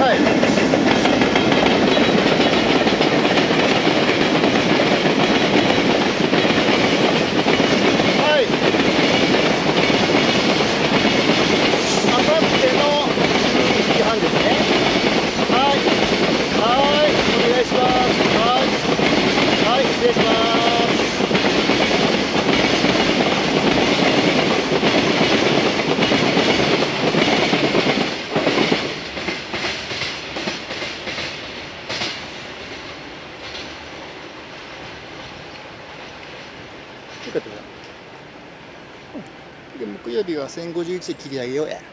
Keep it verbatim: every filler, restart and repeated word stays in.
はいはい。あさってのじゅういちじはんですね。はいはい、お願いします。はいはい、失礼します。よかったな。で木曜日はせんごじゅういちで切り上げようや。